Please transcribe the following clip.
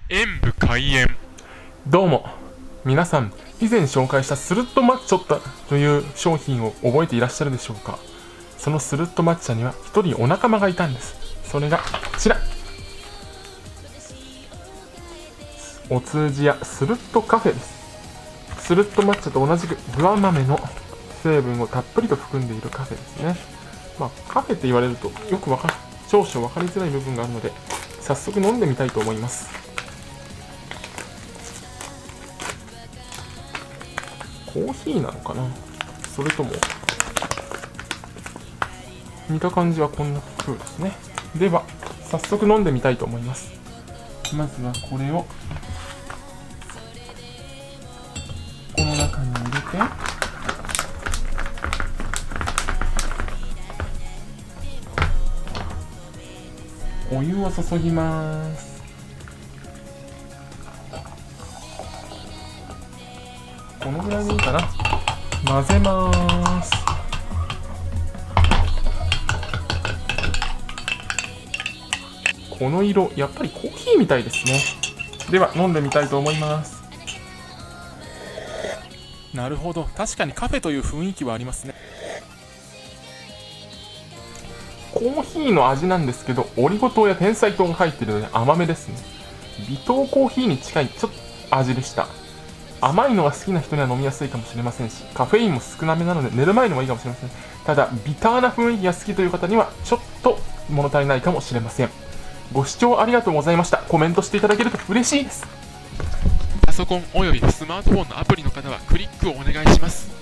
演武開演。どうも皆さん、以前紹介したスルット抹茶という商品を覚えていらっしゃるでしょうか。そのスルット抹茶には一人お仲間がいたんです。それがこちら、お通じ屋スルットカフェです。スルット抹茶と同じくグア豆の成分をたっぷりと含んでいるカフェですね。カフェって言われると少々分かりづらい部分があるので、早速飲んでみたいと思います。コーヒーなのかな、それとも見た感じはこんな風ですね。では早速飲んでみたいと思います。まずはこれをこの中に入れて、お湯を注ぎます。このぐらいでいいかな。混ぜます。この色、やっぱりコーヒーみたいですね。では飲んでみたいと思います。なるほど、確かにカフェという雰囲気はありますね。コーヒーの味なんですけど、オリゴ糖や甜菜糖が入っているので甘めですね。微糖コーヒーに近いちょっと味でした。甘いのが好きな人には飲みやすいかもしれませんし、カフェインも少なめなので寝る前のもいいかもしれません。ただビターな雰囲気が好きという方にはちょっと物足りないかもしれません。ご視聴ありがとうございました。コメントしていただけると嬉しいです。 パソコンおよびスマートフォンのアプリの方はクリックをお願いします。